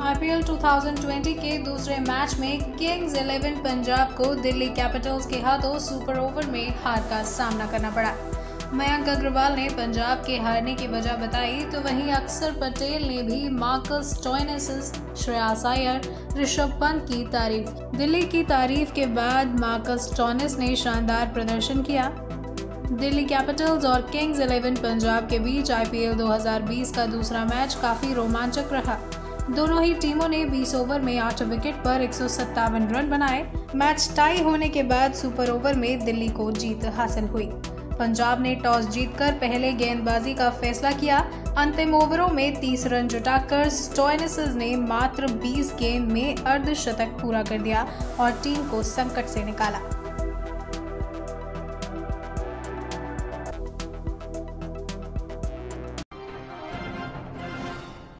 IPL 2020 के दूसरे match में किंग्स 11 पंजाब को दिल्ली कैपिटल्स के हाथों सुपर ओवर में हार का सामना करना पड़ा। मयंक अग्रवाल ने पंजाब के हारने की वजह बताई तो वहीं अक्षर पटेल ने भी मार्कस स्टोइनिस, श्रेयस अय्यर, ऋषभ पंत की तारीफ। दिल्ली की तारीफ के बाद मार्कस स्टोइनिस ने शानदार प्रदर्शन किया। दिल्ली कैपिटल्स और किंग्स 11 पंजाब के बीच आईपीएल 2020 का दूसरा मैच काफी रोमांचक रहा। दोनों ही टीमों ने 20 ओवर में 8 विकेट पर 157 रन बनाए। मैच टाई होने के बाद सुपर ओवर में दिल्ली को जीत हासिल हुई। पंजाब ने टॉस जीतकर पहले गेंदबाजी का फैसला किया। अंतिम ओवरों में 30 रन जुटाकर स्टोइनिस ने मात्र 20 गेंद में अर्धशतक पूरा कर दिया और टीम को संकट से निकाला।